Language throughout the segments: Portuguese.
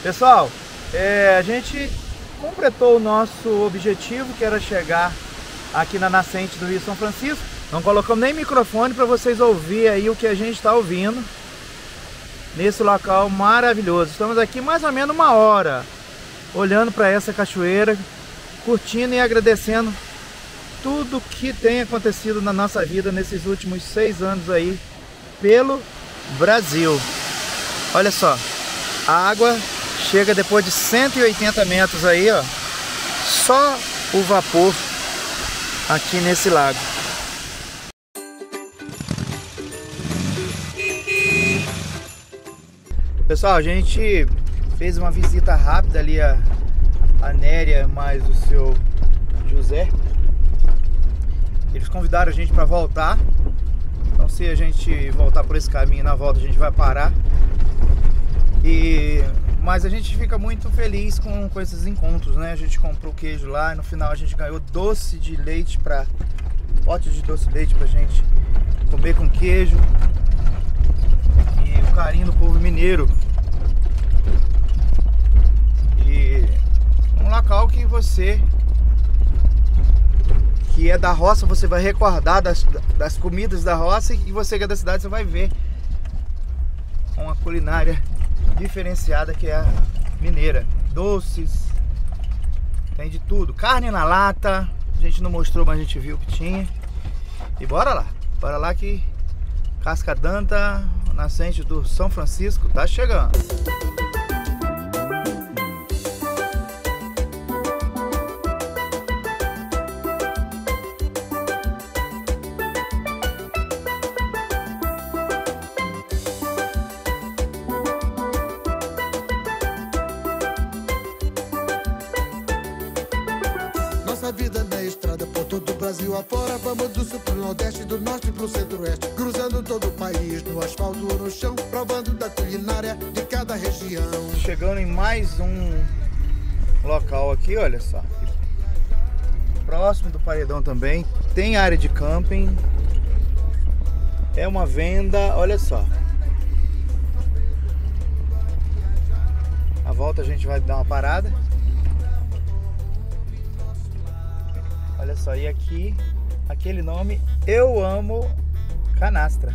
Pessoal, a gente completou o nosso objetivo, que era chegar aqui na nascente do Rio São Francisco. Não colocamos nem microfone para vocês ouvirem aí o que a gente está ouvindo nesse local maravilhoso. Estamos aqui mais ou menos uma hora olhando para essa cachoeira, curtindo e agradecendo tudo que tem acontecido na nossa vida nesses últimos 6 anos aí pelo Brasil. Olha só, a água chega depois de 180 metros aí, ó, só o vapor aqui nesse lago. Pessoal, a gente fez uma visita rápida ali a Néria mais o seu José. Eles convidaram a gente para voltar. Então, se a gente voltar por esse caminho, na volta a gente vai parar. Mas a gente fica muito feliz com esses encontros, né? A gente comprou queijo lá e no final a gente ganhou doce de leite, pote de doce de leite pra gente comer com queijo. E o carinho do povo mineiro. E um local que você que é da roça, você vai recordar das comidas da roça, e você que é da cidade, você vai ver uma culinária diferenciada que é a mineira. Doces, tem de tudo, carne na lata, a gente não mostrou, mas a gente viu que tinha. E bora lá que Casca d'Anta, nascente do São Francisco, tá chegando. Nossa vida na estrada por todo o Brasil afora. Vamos do sul pro nordeste, do norte pro centro-oeste, cruzando todo o país, no asfalto ou no chão, provando da culinária de cada região. Chegando em mais um local aqui, olha só. Próximo do paredão também. Tem área de camping. É uma venda, olha só. A volta a gente vai dar uma parada. Olha só, e aqui, aquele nome, Eu Amo Canastra.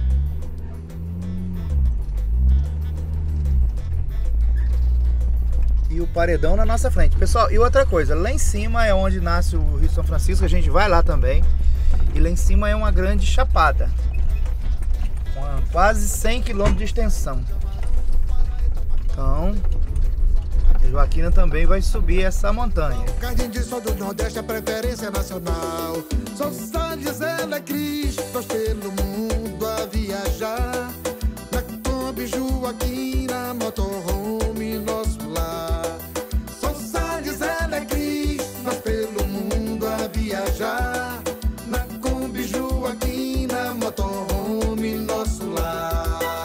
E o paredão na nossa frente. Pessoal, e outra coisa, lá em cima é onde nasce o Rio São Francisco, a gente vai lá também. E lá em cima é uma grande chapada, com quase 100 km de extensão. Então, a Joaquina também vai subir essa montanha. Carne de sol do Nordeste, a preferência nacional. Sou Salles, ela é Cris, nós pelo mundo a viajar. Na Kombi, Joaquina, motorhome, nosso lar. Sou Salles, ela é Cris, nós pelo mundo a viajar. Na Kombi, Joaquina, motorhome, nosso lar.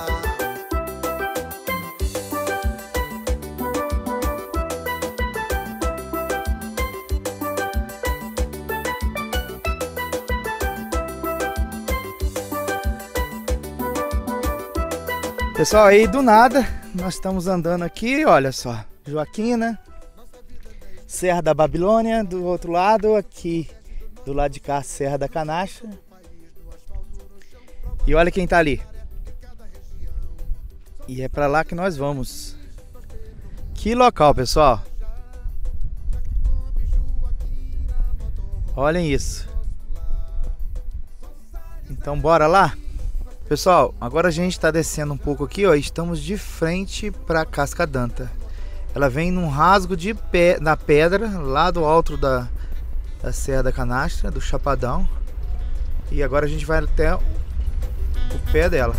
Pessoal, aí do nada, nós estamos andando aqui, olha só, Joaquina, Serra da Babilônia, do outro lado, aqui do lado de cá, Serra da Canastra. E olha quem tá ali. E é pra lá que nós vamos. Que local, pessoal. Olhem isso. Então bora lá? Pessoal, agora a gente está descendo um pouco aqui, ó. Estamos de frente para Casca d'Anta. Ela vem num rasgo na pedra, lá do alto da Serra da Canastra, do Chapadão. E agora a gente vai até o pé dela.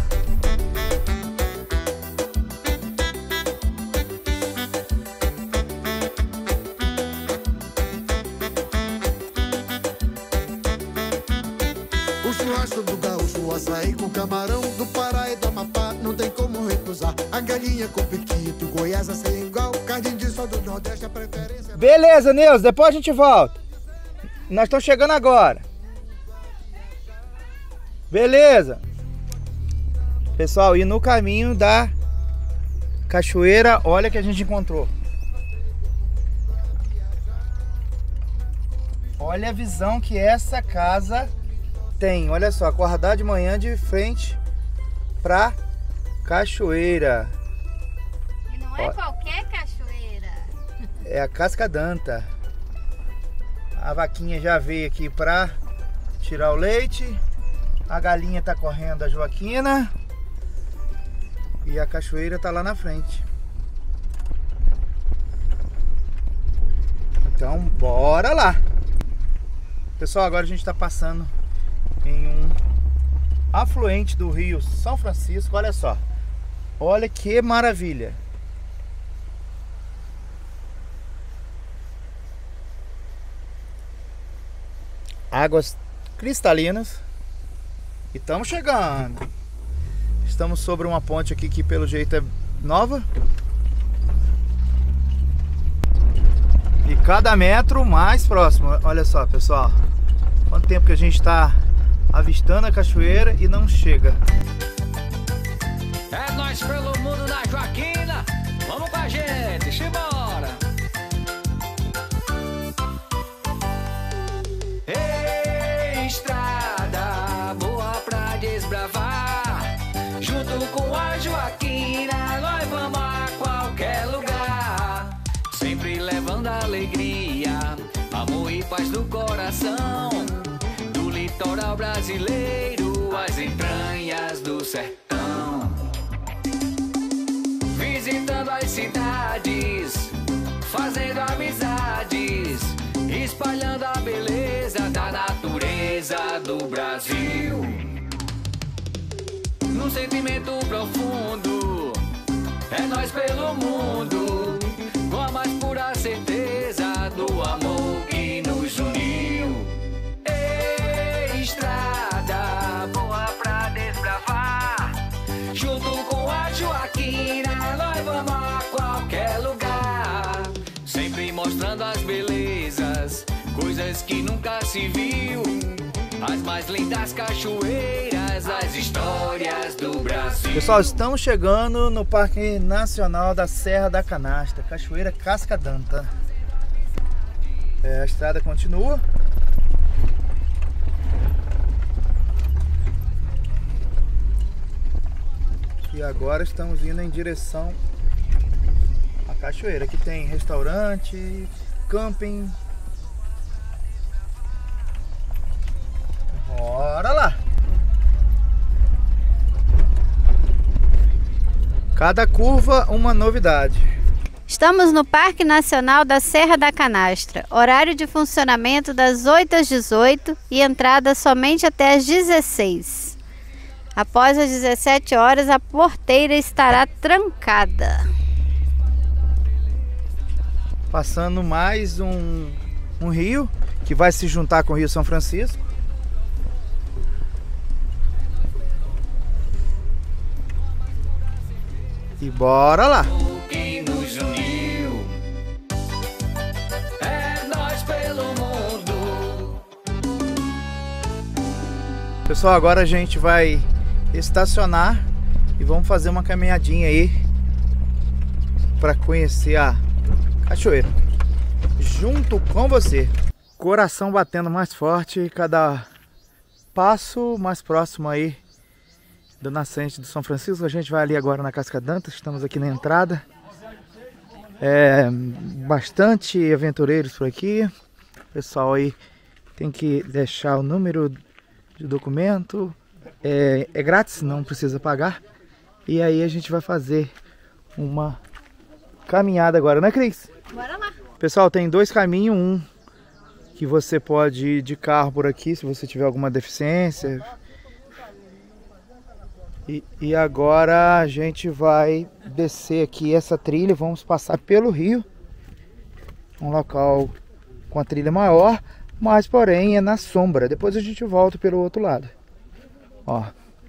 O churrasco do gaúcho, o açaí com camarão, do Pará e do Amapá, não tem como recusar. A galinha com piquito, Goiás a sem igual, carne de sol do Nordeste, a preferência... Beleza, Neuza, depois a gente volta. Nós estamos chegando agora. Beleza. Pessoal, e no caminho da cachoeira, olha que a gente encontrou. Olha a visão que essa casa tem. Olha só, acordar de manhã de frente pra cachoeira. E não é qualquer cachoeira. É a Cascadanta. A vaquinha já veio aqui pra tirar o leite. A galinha tá correndo a Joaquina. E a cachoeira tá lá na frente. Então, bora lá! Pessoal, agora a gente está passando em um afluente do rio São Francisco. Olha só. Olha que maravilha. Águas cristalinas. E estamos chegando. Estamos sobre uma ponte aqui que pelo jeito é nova. E cada metro mais próximo. Olha só, pessoal. Quanto tempo que a gente está avistando a cachoeira e não chega. É nós pelo mundo na Joaquina. Vamos com a gente, simbora. Ei, estrada boa pra desbravar. Junto com a Joaquina, nós vamos a qualquer lugar. Sempre levando alegria, amor e paz do coração. Do litoral brasileiro, às entranhas do sertão. Visitando as cidades, fazendo amizades, espalhando a beleza da natureza do Brasil. Num sentimento profundo, é nós pelo mundo, com a mais pura certeza do amor que nos uniu. Ei, estrada boa pra desbravar, junto com a Joaquina, nós vamos a qualquer lugar. Sempre mostrando as belezas, coisas que nunca se viu. As mais lindas cachoeiras, as histórias do Brasil. Pessoal, estamos chegando no Parque Nacional da Serra da Canastra, Cachoeira Cascadanta. A estrada continua. E agora estamos indo em direção à cachoeira. Aqui tem restaurante, camping. Bora lá! Cada curva uma novidade. Estamos no Parque Nacional da Serra da Canastra. Horário de funcionamento das 8 às 18 e entrada somente até às 16. Após as 17 horas, a porteira estará trancada. Passando mais um rio que vai se juntar com o Rio São Francisco. E bora lá! Que nos uniu, é nós pelo mundo. Pessoal, agora a gente vai estacionar e vamos fazer uma caminhadinha aí para conhecer a cachoeira junto com você. Coração batendo mais forte, cada passo mais próximo aí do nascente do São Francisco. A gente vai ali agora na Cascadanta, estamos aqui na entrada. Bastante aventureiros por aqui. O pessoal aí tem que deixar o número de documento. É grátis, não precisa pagar. E aí a gente vai fazer uma caminhada agora, né, Cris? Bora lá! Pessoal, tem dois caminhos. Um que você pode ir de carro por aqui, se você tiver alguma deficiência. E agora a gente vai descer aqui essa trilha, vamos passar pelo rio. Um local com a trilha maior, mas porém é na sombra. Depois a gente volta pelo outro lado. Ó.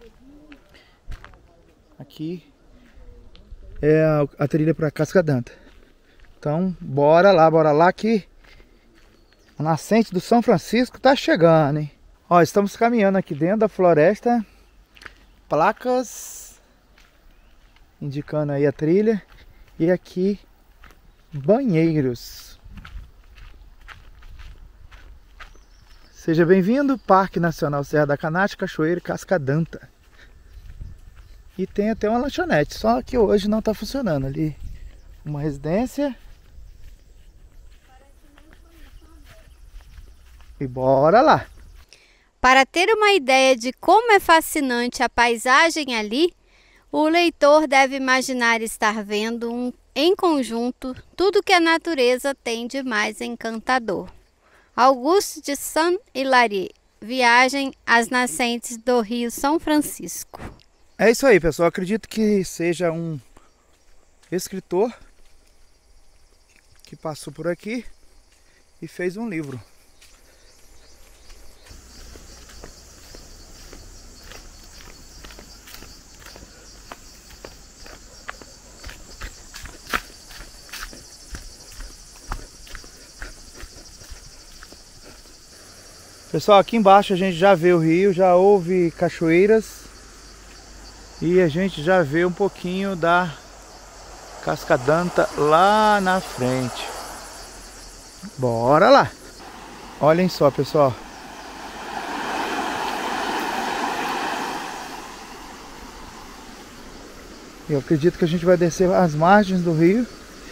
Aqui é a trilha para Cascadanta. Então bora lá que a nascente do São Francisco tá chegando, hein? Ó, estamos caminhando aqui dentro da floresta. Placas indicando aí a trilha. E aqui, banheiros. Seja bem-vindo, Parque Nacional Serra da Canastra, Cachoeira e Cascadanta. E tem até uma lanchonete, só que hoje não está funcionando. Ali, uma residência. E bora lá! Para ter uma ideia de como é fascinante a paisagem ali, o leitor deve imaginar estar vendo em conjunto tudo que a natureza tem de mais encantador. Auguste de Saint-Hilaire, viagem às nascentes do Rio São Francisco. É isso aí, pessoal. Acredito que seja um escritor que passou por aqui e fez um livro. Pessoal, aqui embaixo a gente já vê o rio, já houve cachoeiras e a gente já vê um pouquinho da Cascadanta lá na frente. Bora lá! Olhem só, pessoal. Eu acredito que a gente vai descer as margens do rio.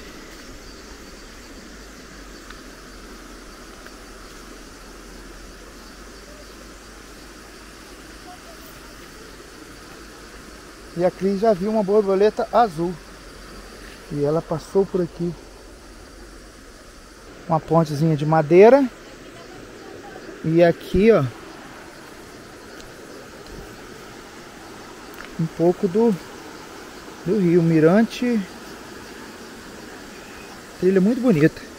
E a Cris já viu uma borboleta azul. E ela passou por aqui. Uma pontezinha de madeira. E aqui, ó, um pouco do rio, mirante. Trilha muito bonita.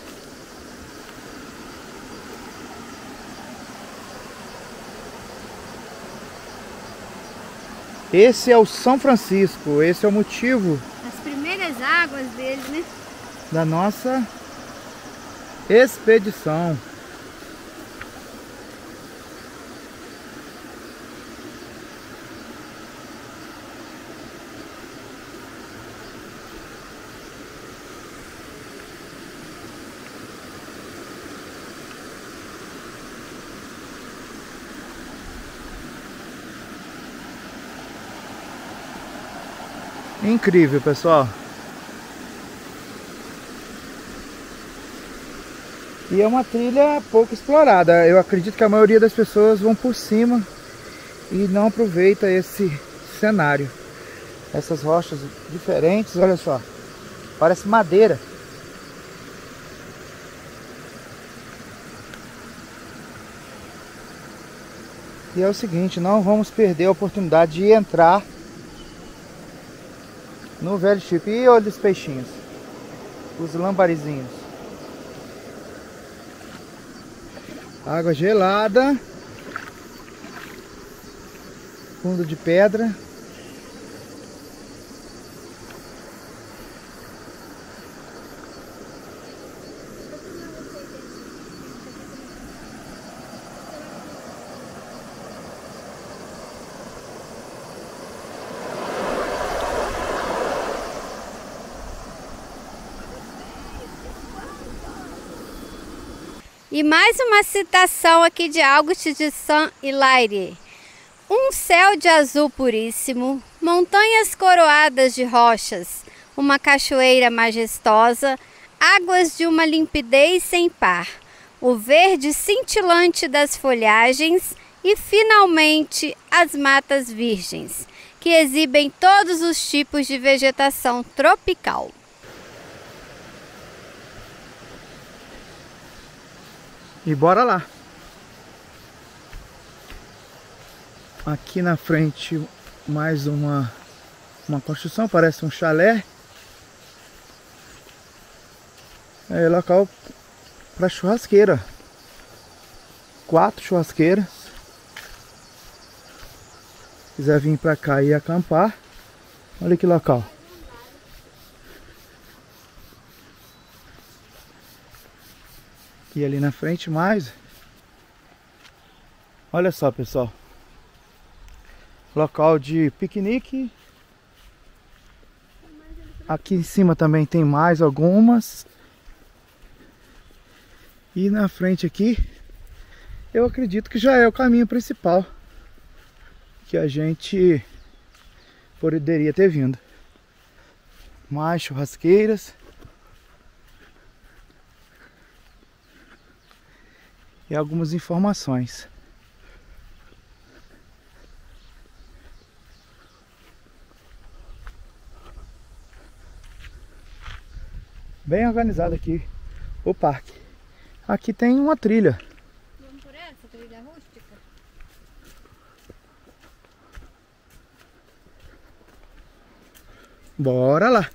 Esse é o São Francisco, esse é o motivo. As primeiras águas dele, né? Da nossa expedição. Incrível, pessoal. E é uma trilha pouco explorada. Eu acredito que a maioria das pessoas vão por cima e não aproveita esse cenário. Essas rochas diferentes, olha só. Parece madeira. E é o seguinte, não vamos perder a oportunidade de entrar no velho Chico. E olha os peixinhos, os lambarizinhos. Água gelada, fundo de pedra. E mais uma citação aqui de Auguste de Saint-Hilaire. Um céu de azul puríssimo, montanhas coroadas de rochas, uma cachoeira majestosa, águas de uma limpidez sem par, o verde cintilante das folhagens e, finalmente, as matas virgens, que exibem todos os tipos de vegetação tropical. E bora lá. Aqui na frente mais uma construção, parece um chalé. É local para churrasqueira. 4 churrasqueiras. Se quiser vir para cá e acampar, olha que local. E ali na frente mais. Olha só, pessoal. Local de piquenique. Aqui em cima também tem mais algumas. E na frente aqui, eu acredito que já é o caminho principal que a gente poderia ter vindo. Mais churrasqueiras. E algumas informações. Bem organizado aqui o parque. Aqui tem uma trilha. Vamos por essa trilha rústica? Bora lá.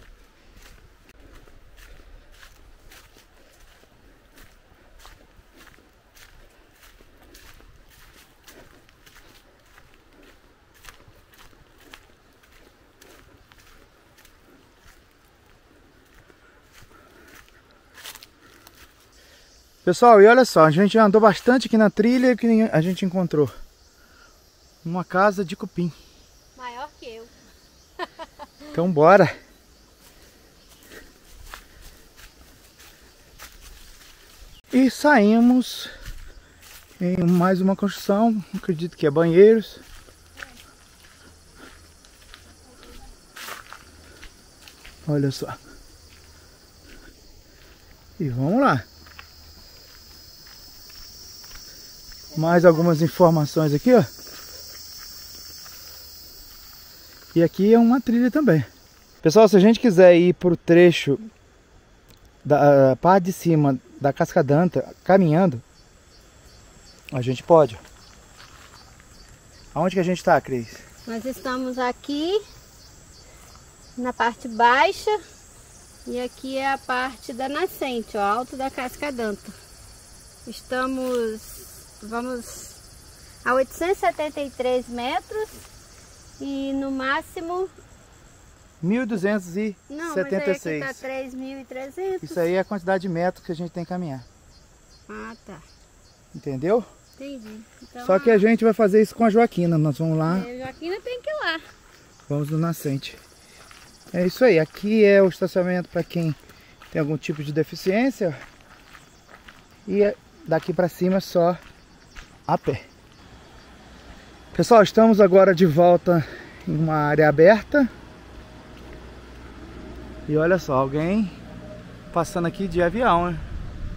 Pessoal, e olha só, a gente andou bastante aqui na trilha e que a gente encontrou uma casa de cupim. Maior que eu. Então bora. E saímos em mais uma construção, acredito que é banheiros. Olha só. E vamos lá. Mais algumas informações aqui, ó. E aqui é uma trilha também. Pessoal, se a gente quiser ir para o trecho da parte de cima da Cascadanta caminhando, a gente pode. Aonde que a gente está, Cris? Nós estamos aqui na parte baixa e aqui é a parte da nascente, ó, alto da Cascadanta. Vamos a 873 metros e no máximo 1.276. não, mas aí aqui tá 3.300. Isso aí é a quantidade de metros que a gente tem que caminhar. Ah, tá. Entendeu? Entendi. Então, Só que a gente vai fazer isso com a Joaquina. Nós vamos lá. a Joaquina tem que ir lá. Vamos no nascente. É isso aí. Aqui é o estacionamento para quem tem algum tipo de deficiência. E daqui para cima é só a pé. Pessoal, estamos agora de volta em uma área aberta. E olha só, alguém passando aqui de avião, né?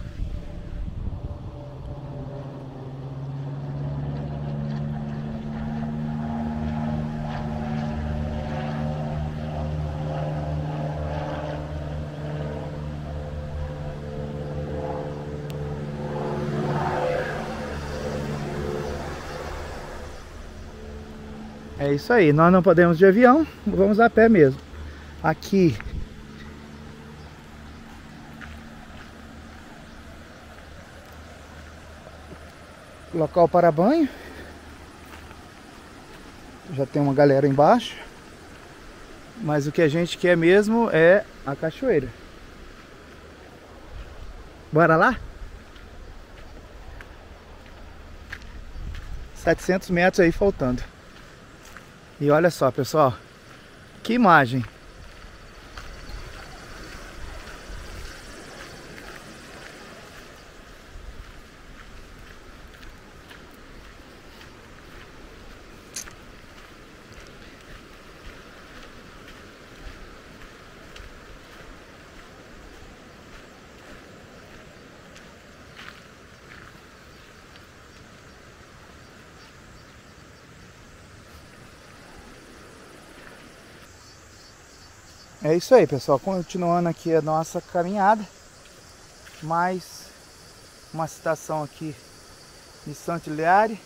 É isso aí, nós não podemos de avião, vamos a pé mesmo. Aqui local para banho. Já tem uma galera embaixo. Mas o que a gente quer mesmo é a cachoeira. Bora lá? 700 metros aí faltando. E olha só, pessoal, que imagem. É isso aí, pessoal, continuando aqui a nossa caminhada. Mais uma citação aqui de Sant'Iliare.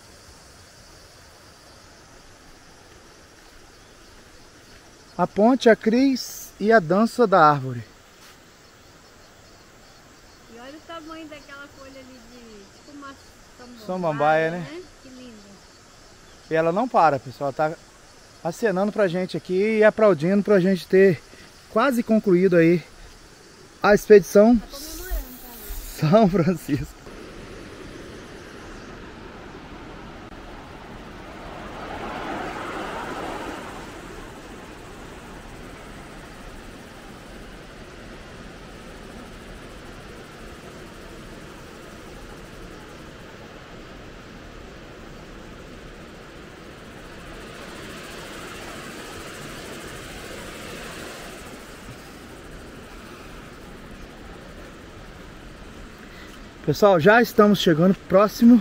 A ponte, a Cris e a dança da árvore. E olha o tamanho daquela folha ali de tipo uma samambaia, né? Que linda. E ela não para, pessoal, tá acenando pra gente aqui e aplaudindo pra gente ter quase concluído aí a expedição São Francisco. Pessoal, já estamos chegando próximo.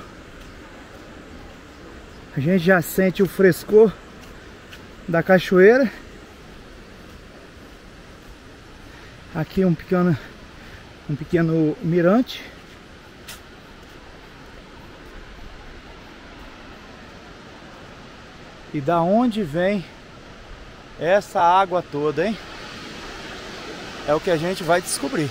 A gente já sente o frescor da cachoeira. Aqui um pequeno mirante. E da onde vem essa água toda, hein? É o que a gente vai descobrir.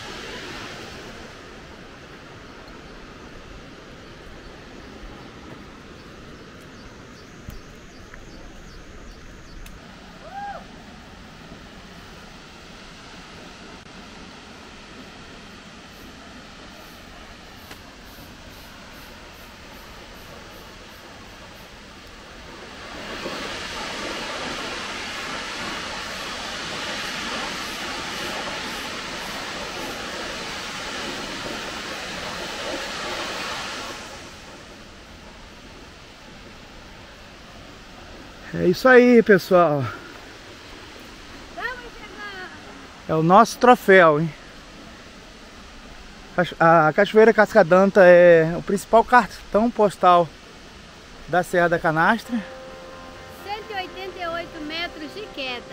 É isso aí, pessoal. É o nosso troféu, hein? A Cachoeira Cascadanta é o principal cartão postal da Serra da Canastra. 188 metros de queda.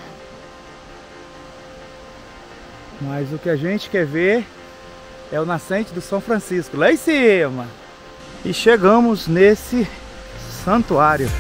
Mas o que a gente quer ver é o nascente do São Francisco, lá em cima. E chegamos nesse santuário.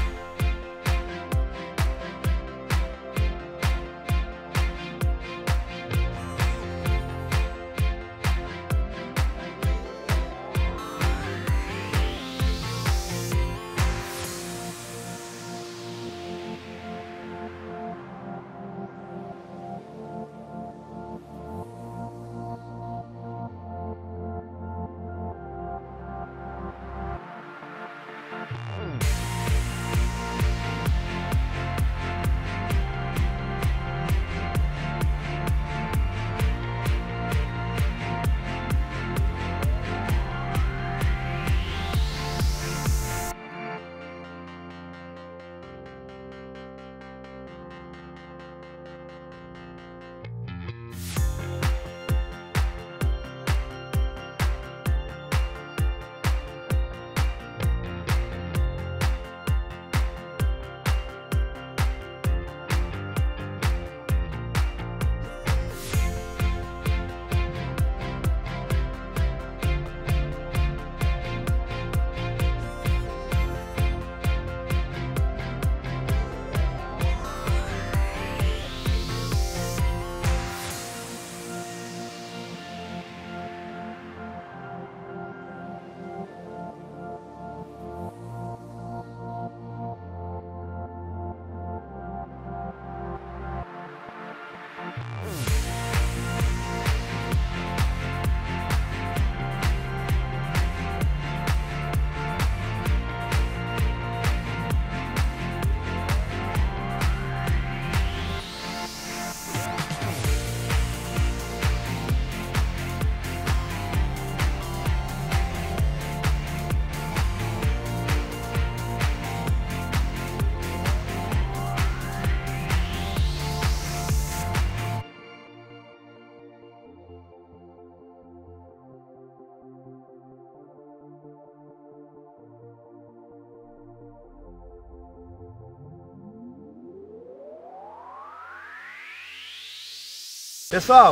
Pessoal,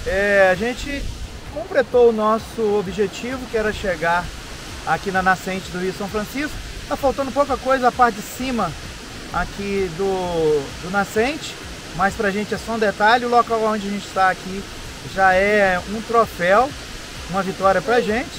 a gente completou o nosso objetivo, que era chegar aqui na nascente do Rio São Francisco. Tá faltando pouca coisa, a parte de cima aqui do nascente, mas pra gente é só um detalhe. O local onde a gente está aqui já é um troféu, uma vitória pra gente.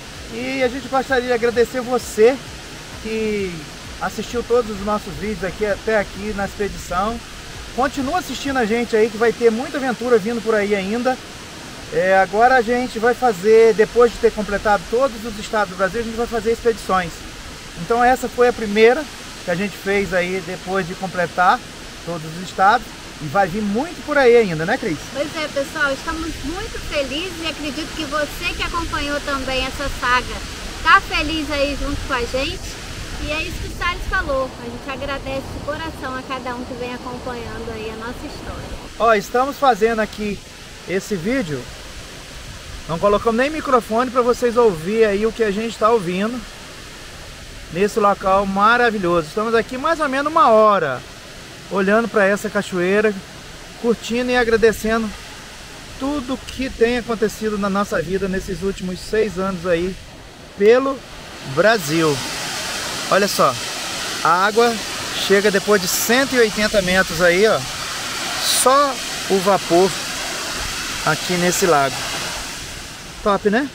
E a gente gostaria de agradecer você que assistiu todos os nossos vídeos aqui até aqui na expedição. Continua assistindo a gente aí, que vai ter muita aventura vindo por aí ainda. Agora a gente vai fazer, depois de ter completado todos os estados do Brasil, a gente vai fazer expedições. Então essa foi a primeira que a gente fez aí depois de completar todos os estados. E vai vir muito por aí ainda, né, Cris? Pois é, pessoal, estamos muito felizes e acredito que você que acompanhou também essa saga tá feliz aí junto com a gente. E é isso que o Salles falou, a gente agradece de coração a cada um que vem acompanhando aí a nossa história. Ó, estamos fazendo aqui esse vídeo Não colocamos nem microfone para vocês ouvirem aí o que a gente está ouvindo nesse local maravilhoso. Estamos aqui mais ou menos 1 hora olhando para essa cachoeira, curtindo e agradecendo tudo que tem acontecido na nossa vida nesses últimos 6 anos aí pelo Brasil. Olha só, a água chega depois de 180 metros aí, ó, só o vapor aqui nesse lago. Top, né?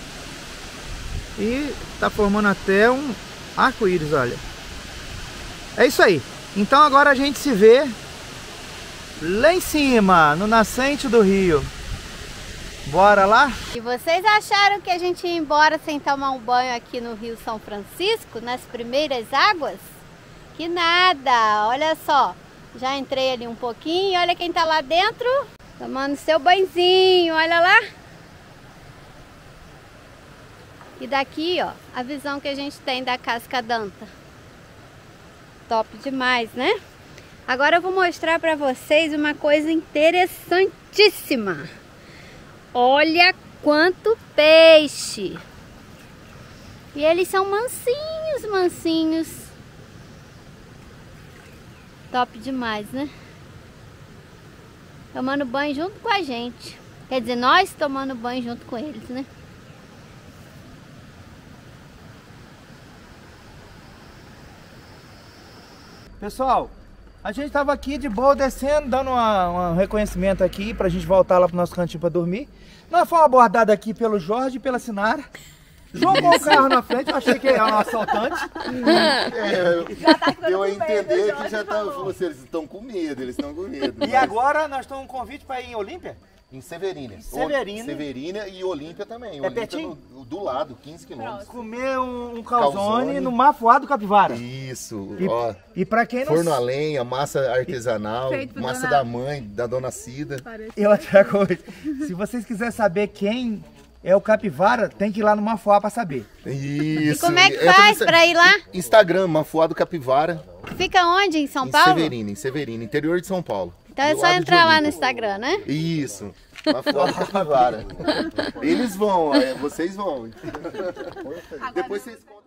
E tá formando até um arco-íris, olha. É isso aí. Então agora a gente se vê lá em cima, no nascente do rio. Bora lá? E vocês acharam que a gente ia embora sem tomar um banho aqui no Rio São Francisco, nas primeiras águas? Que nada! Olha só, já entrei ali um pouquinho, olha quem tá lá dentro, tomando seu banhozinho, olha lá. E daqui, ó, a visão que a gente tem da Casca d'Anta. Top demais, né? Agora eu vou mostrar pra vocês uma coisa interessantíssima. Olha quanto peixe! E eles são mansinhos, mansinhos. Top demais, né? Tomando banho junto com a gente. Quer dizer, nós tomando banho junto com eles, né? Pessoal, a gente tava aqui de boa descendo, dando um reconhecimento aqui pra gente voltar lá pro nosso cantinho pra dormir. Nós fomos abordados aqui pelo Jorge e pela Sinara. Jogou o carro na frente, eu achei que era um assaltante. Deu a entender que já tá, falou assim, eles estão com medo, E agora nós estamos um convite para ir em Olímpia? Em Severina. Severina E Olímpia também. É pertinho? Do lado, 15 quilômetros. Comer um calzone no Mafuado Capivara. Isso. E para quem não... Forno a lenha, massa artesanal, massa da mãe, da dona Cida. E outra coisa, se vocês quiserem saber quem é o Capivara, tem que ir lá no Mafuá para saber. Isso. E como é que faz para ir lá? Instagram, Mafuado Capivara. Fica onde? Em São Paulo? Em Severina, interior de São Paulo. Então é só entrar lá no Instagram, né? Isso. Mafuado Capivara. Eles vão, vocês vão. Depois vocês